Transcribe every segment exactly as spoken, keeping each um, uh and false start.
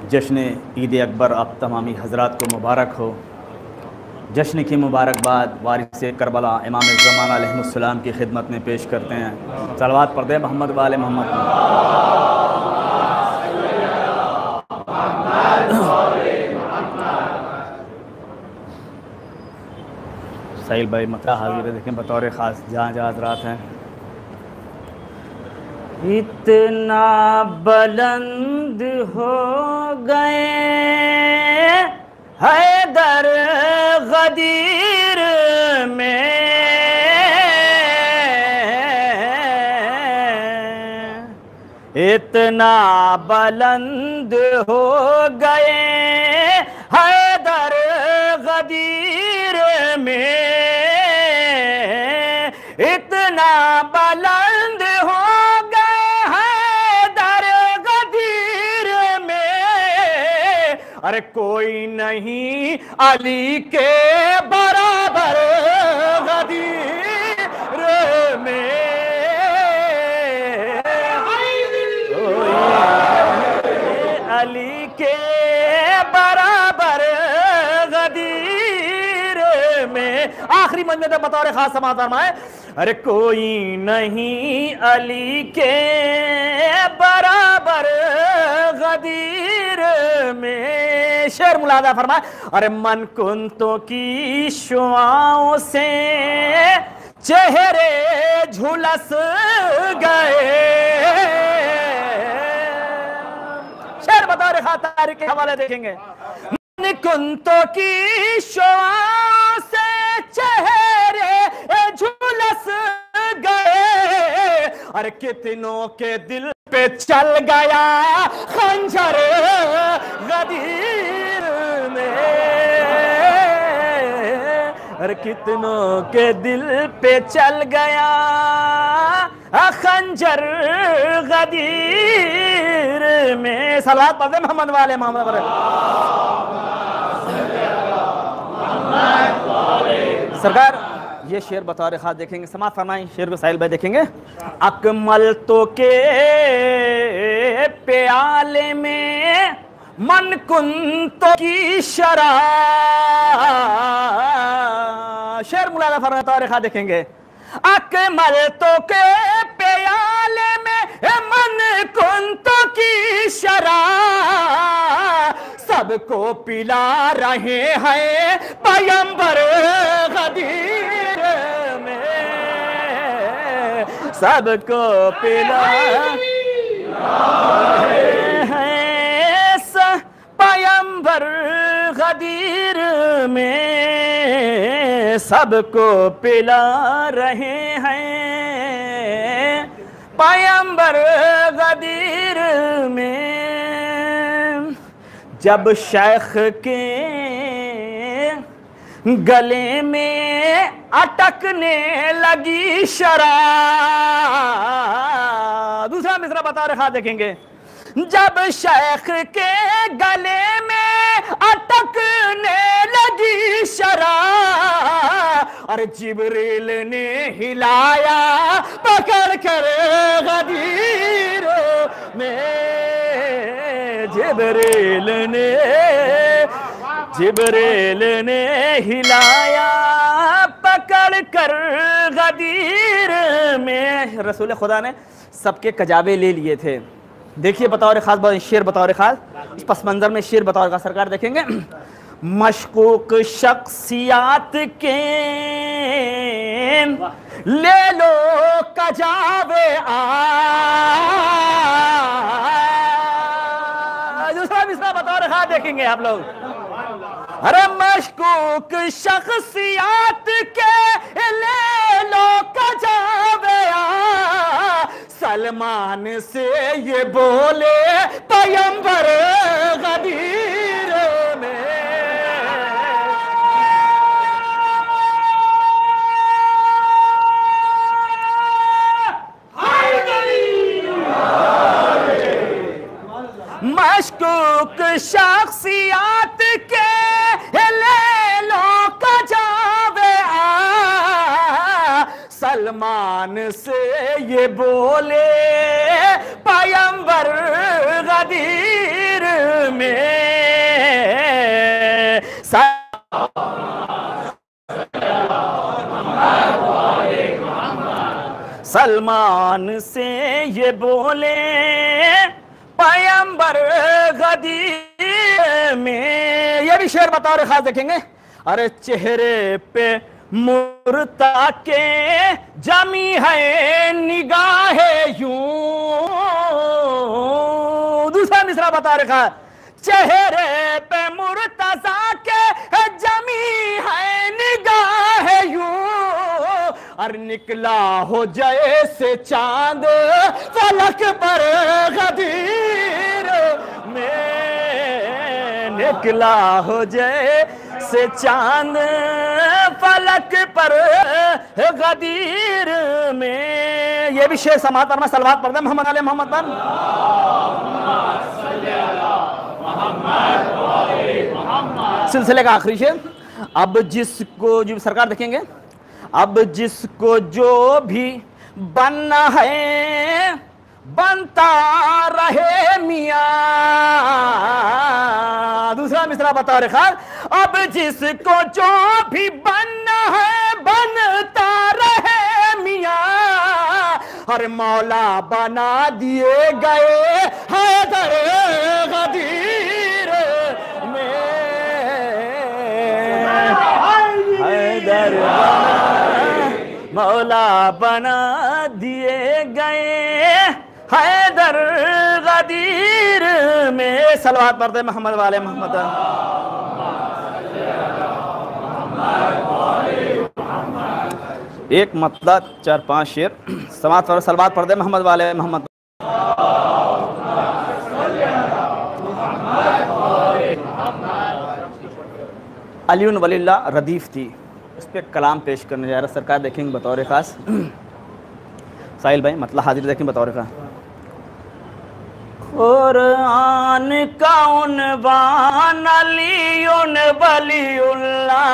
जश्न ईद अकबर आप तमामी हज़रात को मुबारक हो। जश्न की मुबारकबाद वारिस करबला इमाम ज़माना अलैहिस्सलाम की खिदमत में पेश करते हैं। सलवात पढ़ दे मोहम्मद वाले मोहम्मद। साहिल भाई मक्का हाजिर है, देखें बतौर ख़ास जहाँ जहाँ हज़रात हैं। इतना बुलंद हो गए हैदर गदीर में, इतना बुलंद हो गए हैदर गदीर में, इतना बुलंद हो अरे कोई नहीं अली के बराबर गदीर में, अली के बराबर गदीर में। आखिरी मंजिल तक बतौर खास समाज फरमाए, अरे कोई नहीं अली के बराबर गदीर में। शेर मुलादा फरमाए, अरे मन कुंतों की शुआओं से चेहरे झुलस गए। शेर बतौर खातर के हवाले देखेंगे। मन कुंतों की शुआओं से चेहरे झुलस गए, अरे कितनों के दिल पे चल गया खंजर गदीर में, अरे कितनों के दिल पे चल गया खंजर गदीर में। सलात पढ़े मोहम्मद वाले मोहम्मद पर। सरकार ये शेर बतौर खास देखेंगे, समाज फरमाएं शेर को साहिल भाई देखेंगे। अकमल तो के प्याले में मन कुंतो की शराब। शेर मुलादा फरमाए बतौर खास देखेंगे। अकमल तो के प्याले में मन कुंतो की शराब, सबको पिला रहे हैं पैगंबर गदीर में, सबको पिला रहे हैं पैगंबर गदीर में, सबको पिला रहे हैं पैगंबर गदीर में। जब शेख के गले में अटकने लगी शराब। दूसरा मिसरा बता रखा देखेंगे। जब शेख के गले में अटकने लगी शराब, अरे जिब्रील ने हिलाया पकड़ कर गदीर में, जिब्रील ने जिब्रील ने हिलाया पकड़ कर गदीर में। रसूल खुदा ने सबके कजाबे ले लिए थे। देखिए बतौर खास शेर बतौर खास इस पस मंजर में शेर बतौर खास सरकार देखेंगे। मशकूक शख्सियात के ले लो कजाबे आ। दूसरा मिसरा बतौर खास देखेंगे आप लोग। अरे मशकूक शख्सियात के ले लो कजाबे आ, सलमान से ये बोले पैगंबर गदीर में। मशकूक शख्सियात के ले लो कजाबे आ, सलमान से ये बोले पैगंबर गदीर में। सलमान से ये बोले पैगंबर गदीर में। ये भी शेर बताओ खास देखेंगे। अरे चेहरे पे मुर्ता के जमी है निगाहे यूं। दूसरा मिसरा बता रखा, चेहरे पे मुर्तजा के जमी है निगाह यूं। और निकला हो जैसे चांद फलक पर गदीर में। निकला हो जैसे चांद फलक पर गदीर में। ये भी शेर समात पर सलवात पढ़ दे मोहम्मद अली मोहम्मद पर। सिलसिले का आखिरी शेर। अब जिसको जो सरकार देखेंगे, अब जिसको जो भी बनना है बनता रहे मियां। दूसरा मिसरा बता रखा, अब जिसको जो भी बनना है बनता रहे मियां। हर मौला बना दिए गए हैदर गदीर में। हैदर मौला बना दिए गए हैदर गदीर में। सलवात पढ़ते मोहम्मद वाले मोहम्मद। एक मतलब चार पांच शेर समात पर सलवात पढ़ दे मोहम्मद वाले मोहम्मद। अलीउन वलील्लाह रदीफ थी, उस पर कलाम पेश करने जा रहा सरकार देखेंगे बतौर खास। साहिल भाई मतलब हाजिर देखें बतौर खास। कुरान का उन्वान अलीउन वलीउल्लाह।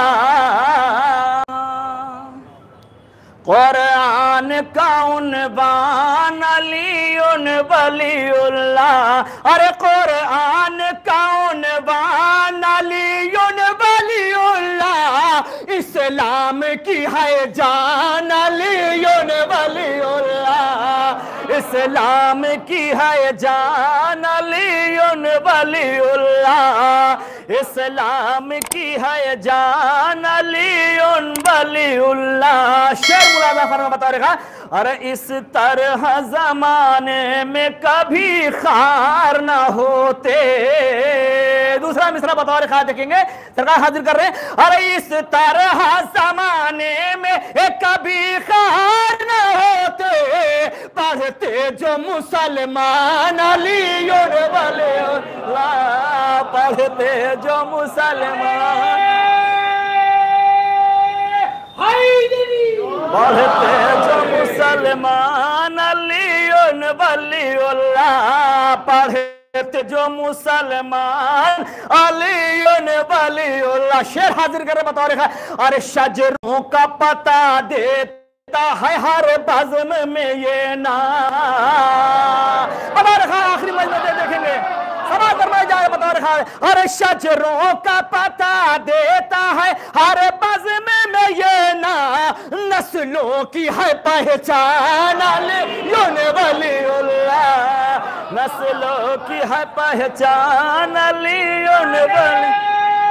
कुरान का उन्वान अलीउन वलीउल्लाह। अरे कुरान का उन्वान अलीउन वलीउल्लाह। इस्लाम की है जान अलीउन वलीउल्लाह। इस्लाम की है जान अलीउन वलीउल्लाह। इस्लाम की है जान अलीउन वलीउल्लाह। शेर मुलाजा फरमा बता रखा, अरे इस तरह जमाने में कभी खार ना होते। दूसरा मिसरा बता रखा देखेंगे सरकार हाजिर कर रहे हैं। अरे इस तरह जमाने में कभी खार ना होते। पढ़ते जो मुसलमान अलीउन वलीउल्लाह। पढ़ते जो मुसलमान पढ़ते जो मुसलमान अलीउन वलीउल्लाह। पढ़ते जो मुसलमान अलीउन वलीउल्लाह। शेर हाजिर करे बता रखा, अरे शजरों का पता देता है हर बज़्म में ये ना। बता रखा आखिरी मजमे देखेंगे समा करना जाए बता रखा है, अरे शजरों का पता देता है हर बज़्म में ये ना। नस्लों की है पहचान अलीउन वलीउल्लाह। नस्लों की है पहचान अलीउन वलीउल्लाह।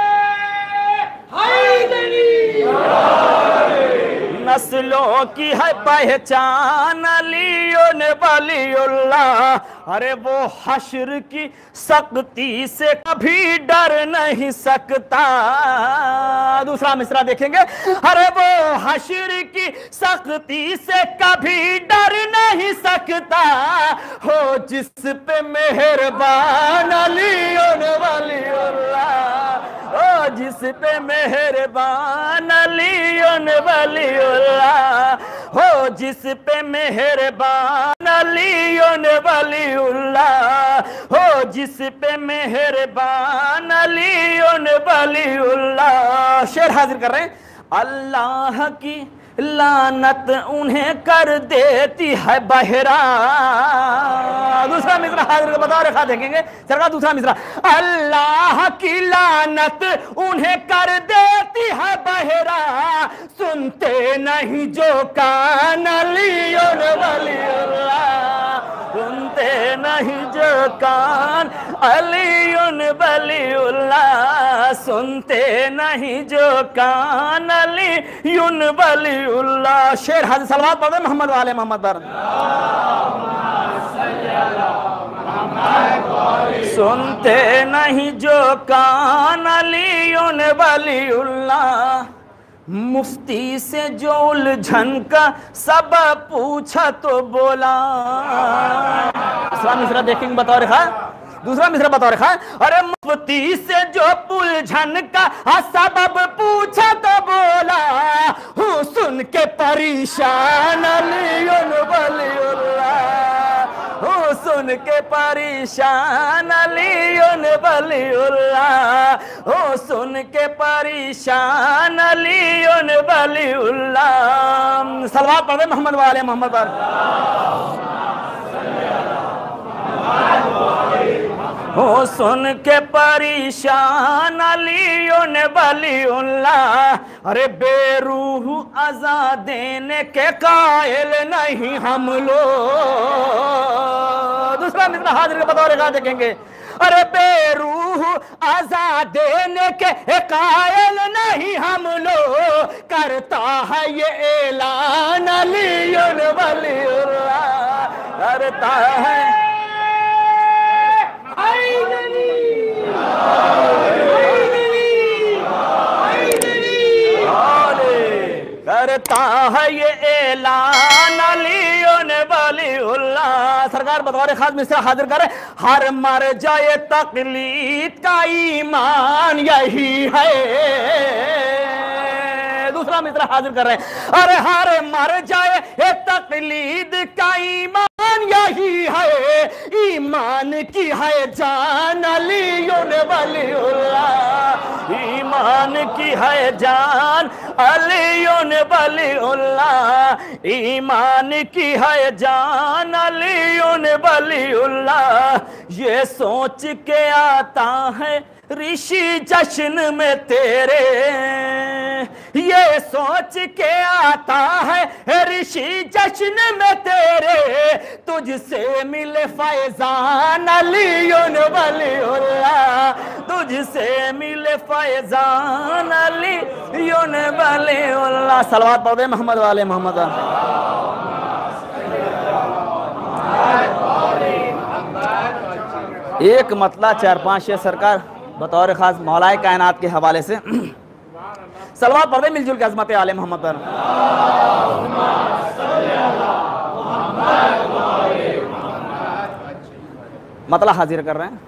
नस्लों की है पहचान अलीउन वलीउल्लाह। अरे वो हश्र की सख्ती से कभी डर नहीं सकता। दूसरा मिसरा देखेंगे, अरे वो हश्र की सख्ती से कभी डर नहीं सकता। हो जिस पे मेहरबान अलीउन वलीउल्लाह। ओ जिस पे मेहरबान अलीउन वलीउल्लाह। हो जिस पे मेहरबान अलीउन वलीउल्लाह। हो जिस पे मेहरबान अलीउन वलीउल्लाह। शेर हाजिर कर रहे हैं, अल्लाह की लानत उन्हें कर देती है बहरा। दूसरा मिसरा हाजिर बताओ रेखा देखेंगे सरकार। दूसरा मिसरा, अल्लाह की लानत उन्हें कर देती है बहरा, सुनते नहीं जो कान अलीउन वलीउल्लाह, सुनते नहीं जो कान अलीउन वलीउल्लाह, सुनते नहीं जो कान अलीउन वलीउल्लाह। शेर हाजिर सलवात पढ़े मोहम्मद वाले मोहम्मद पर। सुनते नहीं जो कान अलीउन वलीउल्लाह, मुफ्ती से जो उलझन का सब पूछा तो बोला। दूसरा मिसरा देखेंगे बताओ रेखा। दूसरा मिसरा बताओ रेखा, अरे मुफ्ती से जो उलझन का सबब पूछा तो बोला, हूँ सुन के परेशान अलीउन वलीउल्लाह, हूँ सुन के परेशान अलीउन वलीउल्लाह, हूँ सुन के परेशान अलीउन वलीउल्लाह। सलवात पढ़े मोहम्मद वाले मोहम्मद पर। हो सुन के परेशान अलीउन वलीउल्लाह, अरे बेरूह अज़ा देने के कायल नहीं हम लोग। दूसरा मिसरा हाजिर के बतौर रेखा देखेंगे, अरे बेरूह अज़ा देने के कायल नहीं हम लोग, करता है ये ऐलान अलीउन वलीउल्लाह, करता है करता है ये ऐलान अलीउन वलीउल्लाह। सरकार बतौर खास मिसरा हाजिर करे, हर मर जाए तकलीद का ईमान यही है। दूसरा मिसरा हाजिर कर रहे हैं, अरे हर मर जाए ये तकलीद का ईमान यही है, ईमान की है जान अलीउन वलीउल्लाह, ईमान की है जान अलीउन वलीउल्लाह, ईमान की है जान अलीउन वलीउल्लाह। ये सोच के आता है ऋषि जश्न में तेरे, ये सोच के आता है ऋषि जश्न में तेरे, तुझसे मिले फैजान अलीउन वलीउल्लाह, तुझसे मिले फैजान अलीउन वलीउल्लाह। सलवात पढ़े मोहम्मद वाले मोहम्मद। एक मतला चार पांच शेर सरकार बतौर खास मौलाए कायनात के हवाले से सलवात पढ़े मिलजुल के अजमत आले मोहम्मद पर। मतला हाजिर कर रहे हैं,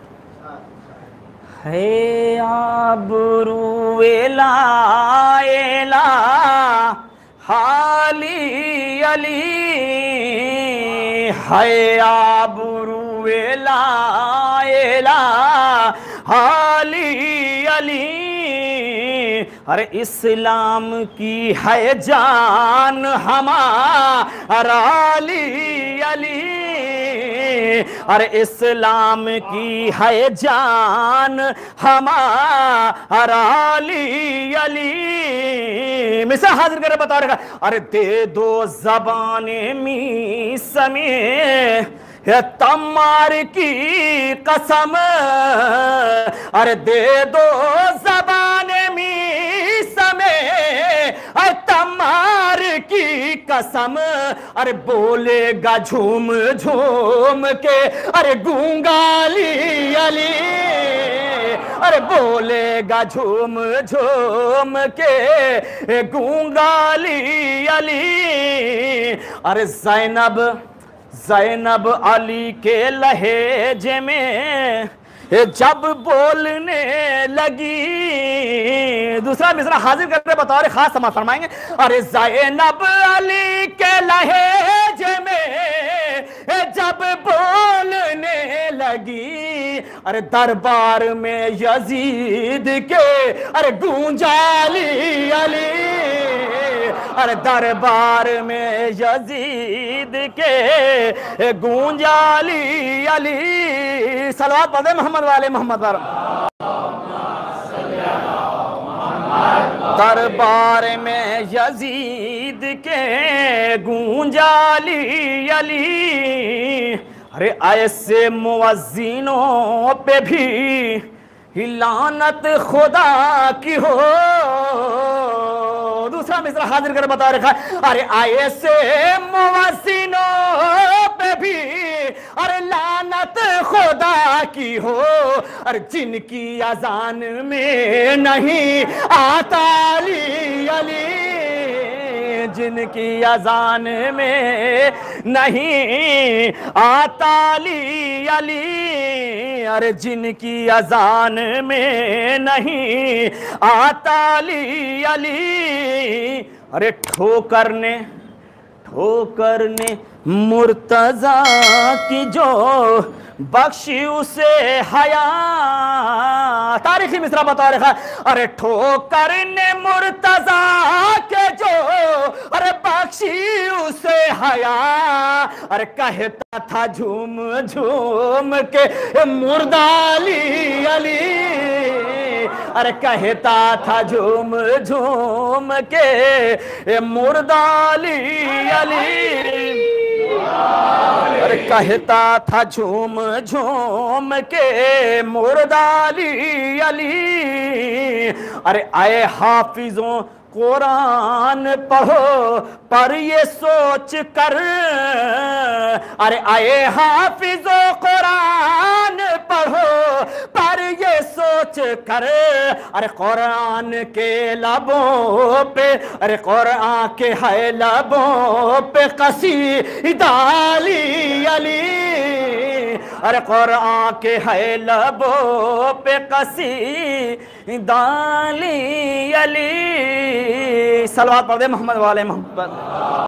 है आबरू एला एला हाली अली, है आबरू एला एला हाली अली, अरे इस्लाम की है जान हमारा अली अली, अरे इस्लाम की है जान हमारा अली अली। मिसा हाजिर करे बता रहा, अरे दे दो ज़बाने मी समें तमार की कसम, अरे दे दो ज़बाने मी समें तमार की कसम, अरे बोलेगा झूम झूम के अरे गूंगाली अली, अरे बोलेगा झूम झूम के गूंगाली अली। अरे ज़ैनब ज़ैनब अली के लहजे में जब बोलने लगी। दूसरा मिसरा हाजिर करके बतौर खास समाज फरमाएंगे, अरे ज़ैनब अली के लहजे में जब बोलने लगी, अरे दरबार में यजीद के अरे गूंजाली अली, अरे दरबार में यजीद के गूंजाली अली। सलवात पढ़े मोहम्मद वाले मोहम्मद पर। दरबार में यजीद के गूंजाली अली। अरे ऐसे मुअज्जिनों पे भी लानत खुदा की हो। दूसरा मिसरा हाजिर कर बता रखा है। अरे ऐसे मुअज्जिनों पे भी अरे लानत खुदा की हो। अरे जिनकी अजान में नहीं आता अली अली, जिनकी अजान में नहीं आता अली अली। अरे जिनकी अजान में नहीं आता अली अली। अरे ठोकर ने ठोकर ने मुर्तजा की जो बख्शी उसे हया। तारीखी मिसरा बता रखा। अरे ठोकर ने मुर्तजा के जो अरे बख्शी उसे हया। अरे कहता था झूम झूम के मुर्दाली अली। अरे कहता था झूम झूम के मुर्दाली अली। अरे कहता था झूम झूम के मुर्दाली अली। अरे आए हाफिजों कुरान पढ़ो पर ये सोच कर। अरे आए हाफिजों कुरान पढ़ो पर ये सोच कर। अरे कुरान के लबों पे अरे कुरान के है लबों पे कसीदा अली अली। अरे कुरान के है लबों पे कसीदा अली अली। सलवात पढ़े मोहम्मद वाले मोहम्मद।